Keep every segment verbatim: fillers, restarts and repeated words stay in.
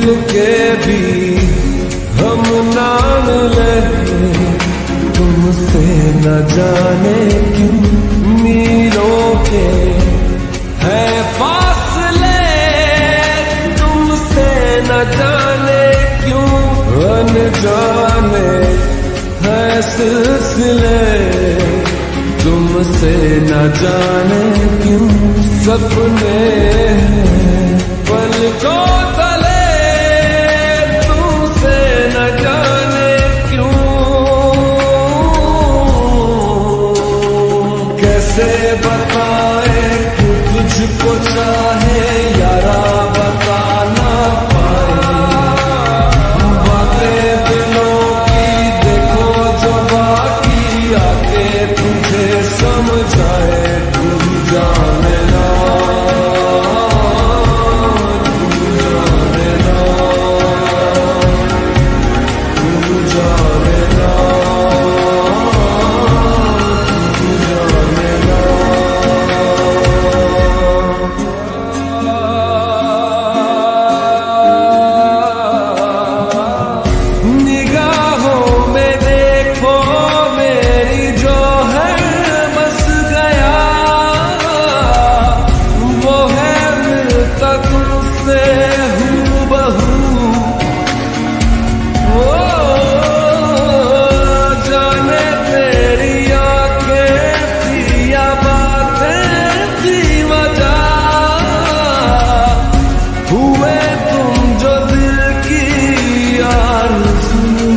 के भी हम नाम लेते, तुमसे न जाने क्यों मीलों के है फासले, तुमसे न जाने क्यों अनजाने है सिलसिले, तुमसे न जाने क्यों सपने पलकों तले, तुमसे न जाने क्यों। कैसे बताए कि तुझको चाहे यारा बता ना पाए, बातें दिलों की देखो जो बाकी आके तुझे समझाए, तुम जाने ना, तुम जाने ना, तुम जाने ना, तुम जाने ना। निगाहों में देखो मेरी जो है बस गया, वो है मिलता तुमसे हूबहू, ओ जाने तेरी आंखें थी या बातें थी वजह, हुए तुम जो दिल की आरज़ू,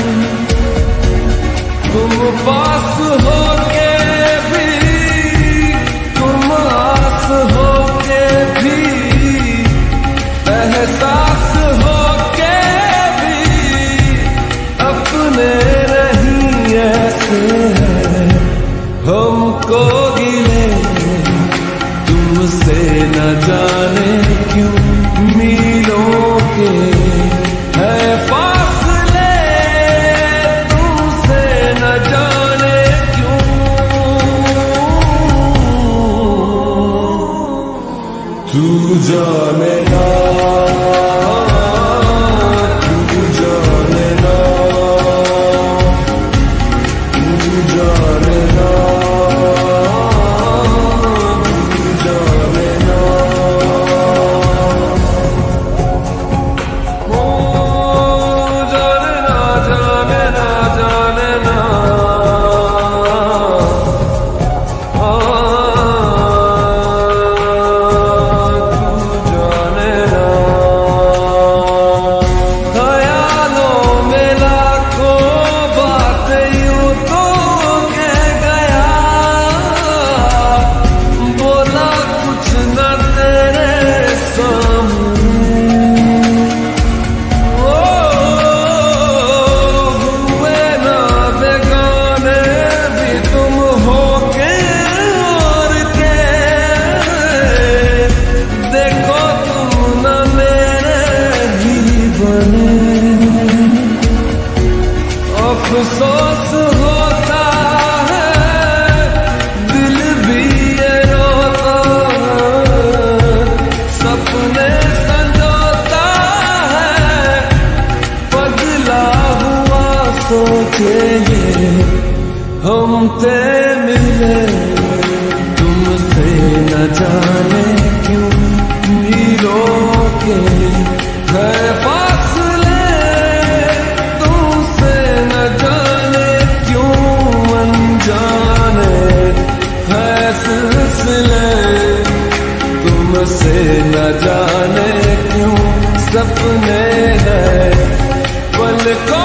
तुम पास हो के भी, तुम आस हो के भी, एहसास हो के भी, अपने नहीं ऐसे हैं हमको गिले, तुमसे न जाने क्यों मीलों के है फासले, तुमसे न जाने क्यों। तू जाने ना, तू जाने ना, तू जाने ना, तू जाने ना। ओ जाने ना, जाने ना, जाने ना, तू जाने ना। ख्यालों में लाखों बातें यूं तो कह गया, बोला कुछ न तेरे सामने, ओ हुए ना बेगाने भी तुम हो के और के, देखो तुम न मेरे ही बने, अफसोस होता है दिल भी ये रोता है, सपने संजोता है बदला हुआ सोचे ये हम ते मिले, तुमसे न जाने क्यों मीलों के है फासले, तुमसे न जाने क्यों अनजाने है सिलसिले, तुमसे न जाने क्यों सपने हैं पलकों